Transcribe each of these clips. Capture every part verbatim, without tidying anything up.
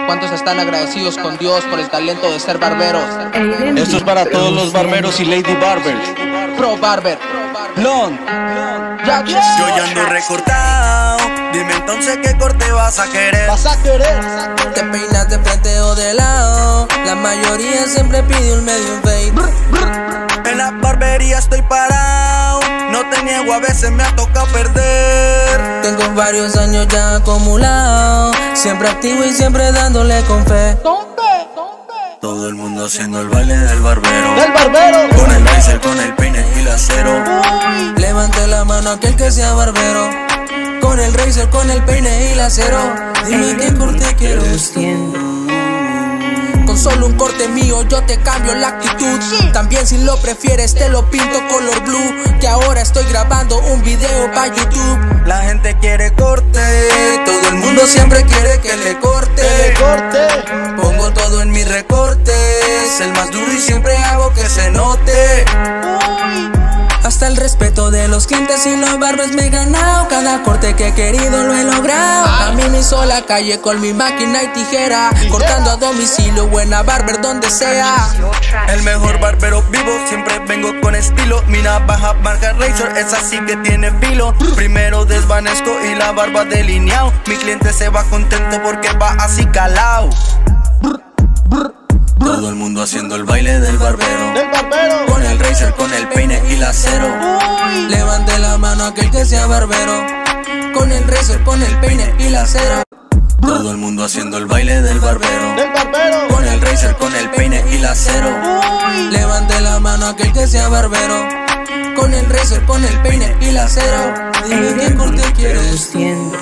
¿Cuántos están agradecidos con Dios por el talento de ser barberos? Esto es para todos los barberos y Lady Barbers. Pro Barber Lon. Ya, yeah. Yo ya ando recortado. Dime entonces qué corte vas a querer. Vas a querer. Te peinas de frente o de lado. La mayoría siempre pide un medium fade. En la barbería estoy parado. No te niego, a veces me ha tocado perder. Tengo varios años ya acumulados. Siempre activo y siempre dándole con fe. Todo el mundo haciendo el baile del barbero. Del barbero. Con el razor, con el peine y la cero. Levante la mano aquel que sea barbero. Con el razor, con el peine y la cero. Dime qué corte quieres. Con solo un corte mío yo te cambio la actitud. También si lo prefieres te lo pinto color blue. Que ahora estoy grabando un video para YouTube. La gente quiere corte. Todo el mundo siempre quiere que le corte. Que le corte. Pongo todo en mis recortes. El más duro y siempre hago que se note. Hasta el respeto de los clientes y los barbers me he ganado. Cada corte que he querido lo he logrado. A mí me hizo la calle con mi máquina y tijera. Cortando a domicilio, buena barber donde sea. El mejor barbero vivo, siempre vengo con estilo. Mi navaja marca Razor, esa sí que tiene filo. Primero desvanezco y la barba delineado. Mi cliente se va contento porque va así calao. Todo el mundo haciendo el baile del barbero. Del barbero. Con el razor, con el peine y la cero. Levante la mano aquel que sea barbero. Con el razor, con el peine y la cero. Todo el mundo haciendo el baile del barbero. Del barbero. Con el razor, con el peine y la cero. Levante la mano aquel que sea barbero. Con el razor, con el peine y la cero. Dime qué corte quieres.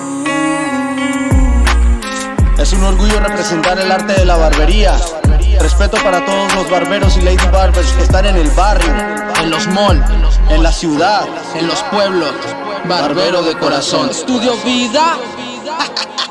Es un orgullo representar el arte de la barbería. Respeto para todos los barberos y Lady Barbers que están en el barrio, en los malls, en la ciudad, en los pueblos. Barbero de corazón. Estudio Vida.